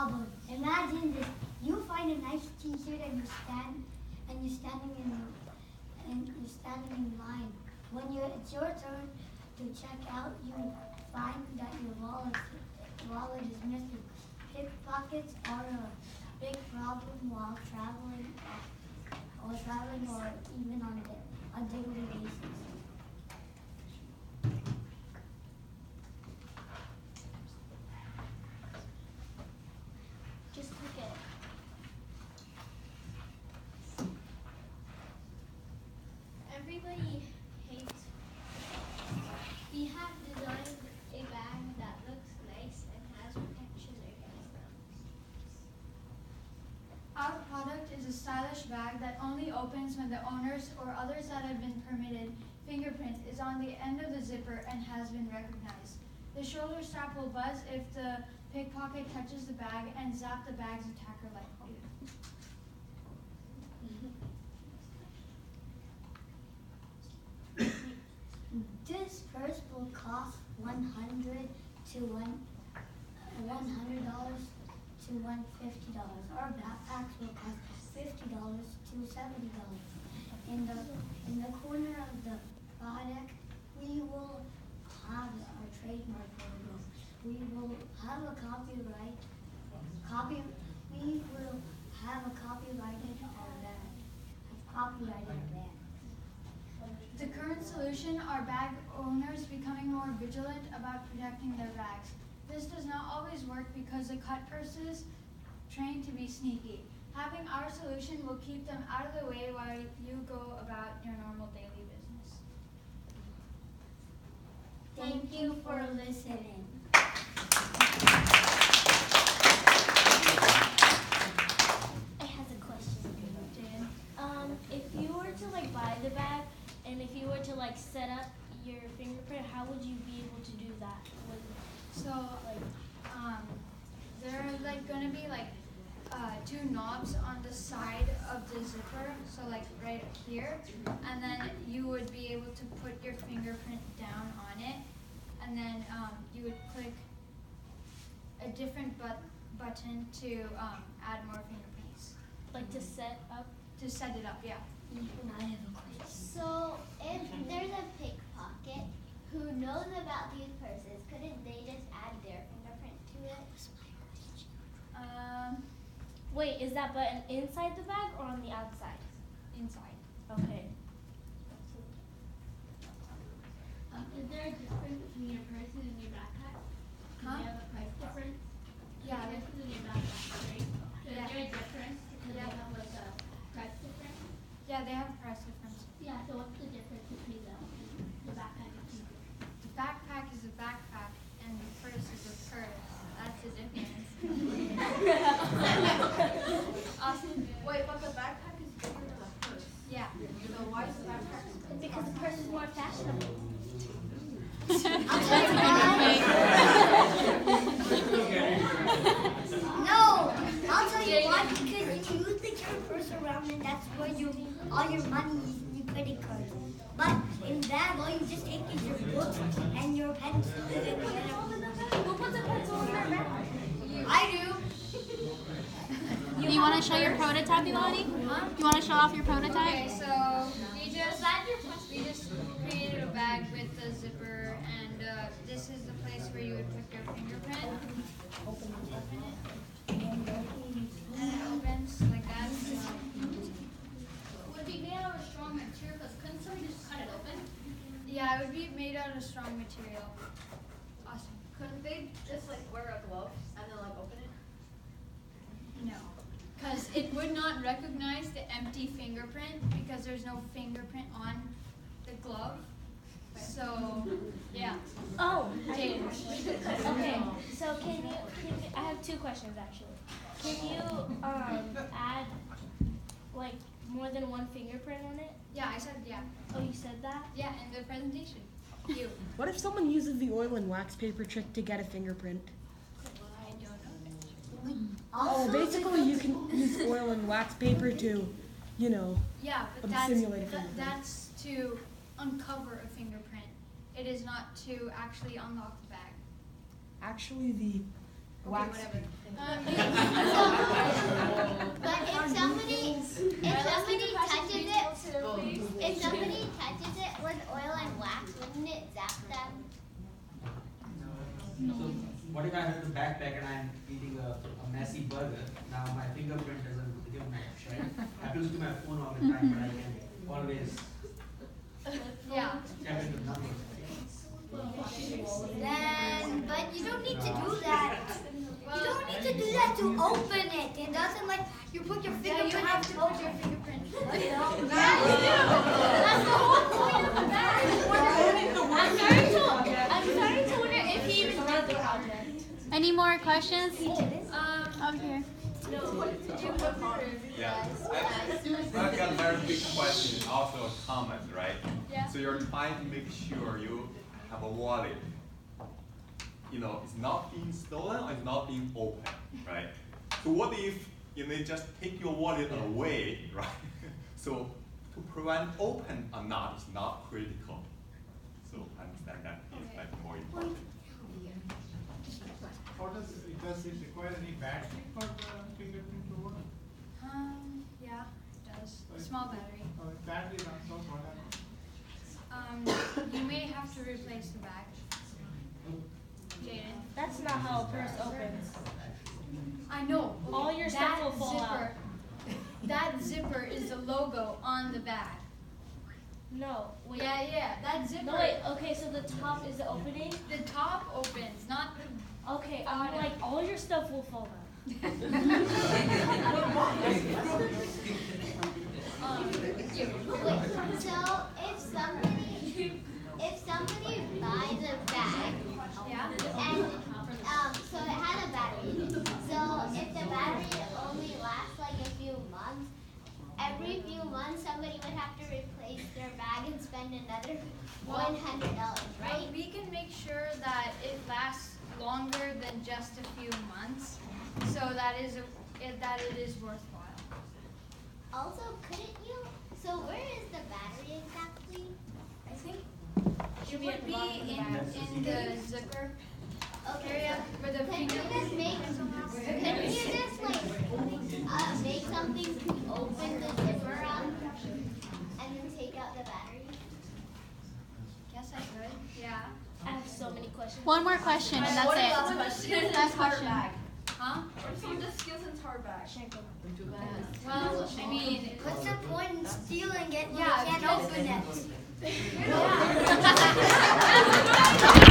problem. Imagine this. You find a nice t-shirt and you're standing in line. When it's your turn to check out, you find that your wallet is missing. Pickpockets are a big problem while traveling or even on a daily basis. Just click it. Everybody hates. We have designed a bag that looks nice and has protection against them. Our product is a stylish bag that only opens when the owners or others that have been permitted fingerprint is on the end of the zipper and has been recognized. The shoulder strap will buzz if the pickpocket touches the bag and zap the bag's attacker lightly. This purse will cost $100 to $150. Our backpacks will cost $50 to $70. In the corner of the product, we will have our trademark logo. We will have a copyrighted bag. The current solution are bag owners becoming more vigilant about protecting their bags. This does not always work because the cut purses train to be sneaky. Having our solution will keep them out of the way while you go about your normal daily business. Thank you for listening. I have a question, Jan. If you were to buy the bag, and if you were to set up your fingerprint, how would you be able to do that? So there are going to be two knobs on the side of the zipper, so right here, and then you would be able to put your fingerprint down on it, and then you would click a different button to add more fingerprints. To set up? To set it up, yeah. I have a question. So if there's a pickpocket who knows about these purses, couldn't they just add their fingerprint to it? Wait, is that button inside the bag or on the outside? Inside. Okay. Is there a difference between your purses and your backpack? Do Huh? you have a price difference? Yeah. Your purses and your backpack, right? So Yeah. is there a difference? Because Yeah. they have a price difference? Yeah, they have a price difference. Yeah, so what's the difference between the backpack and the The backpack is a backpack, and the purse is a purse. That's the difference. Awesome. Wait, but the backpack is bigger than the purse. Yeah. So why is the backpack? Because the purse is more fashionable. I'll tell you why. No, I'll tell you why. Because you think your purse around and that's where all your money is in your credit card. But in bag, all you just take is your books and your pencils and whatever. Who puts a pencil in their bag? I do. Do you want to show your prototype, Elodie? Huh? You want to show off your prototype? Okay, so we just created a bag with a zipper, and this is the place where you would put your fingerprint. Open it, and it opens like that. Would it be made out of a strong material? Because couldn't somebody just cut it open? Yeah, it would be made out of strong material. Awesome. Couldn't they just wear a glove and then open it? No, because it would not recognize the empty fingerprint because there's no fingerprint on the glove. So, yeah. Oh, Jane. okay. So can you? I have two questions actually. Can you add more than one fingerprint on it? Yeah, I said yeah. Oh, you said that? Yeah, in the presentation. You. What if someone uses the oil and wax paper trick to get a fingerprint? I don't know. Oh, basically you can use oil and wax paper to, Yeah, but simulate a fingerprint. that's to uncover a fingerprint. It is not to actually unlock the bag. Actually, Wax. whatever. But if somebody touches it with oil and wax, wouldn't it zap them? So what if I have the backpack and I'm eating a messy burger? Now my fingerprint doesn't give match, right? Happens to my phone all the time, but I can always Yeah. check in the numbers. Then, but you don't need to do that. You don't need to do that to open it. It doesn't like you put your Yeah, fingerprint. you have to put your fingerprint. That's the whole point of the bag. I'm starting to wonder if he even did the project. Any more questions? Um, Over here. Yeah. I've got a very big question, also a comment, right? Yeah. So you're trying to make sure you have a wallet. You know, it's not being stolen or it's not being open, right? So what if they just take your wallet away, right? So to prevent open or not is not critical. So I understand that is like more important. Does it require any battery for the fingerprint to work? Yeah, it does. A small battery. Battery runs out, what happens? You may have to replace the bag. Jaden. That's not how a purse opens. I know. All your stuff will fall out. That zipper is the logo on the bag. No, wait. Yeah, that zipper. No, wait, okay, so the top is the opening? The top opens, not the. Okay, I'm like, all your stuff will fall out. So if somebody buys a bag, Yeah. and so it has a battery in it. So if the battery only lasts like a few months, every few months somebody would have to replace their bag and spend another $100, right? Well, we can make sure that it lasts longer than just a few months, so that it is worthwhile. Also, couldn't you? So where is the battery exactly? I think Should it be at would the be bottom of the in bag. the zipper Okay. area where the Couldn't you finger. just make something to open the zipper up and then take out the battery? Yes, I could. Yeah. I have so many questions. One more question and that's What it. if someone just steals an Last entire question. bag? Huh? What if someone just steals an entire bag? Well, I mean, What's the point in stealing it when Yeah, you can't because- open it? yeah.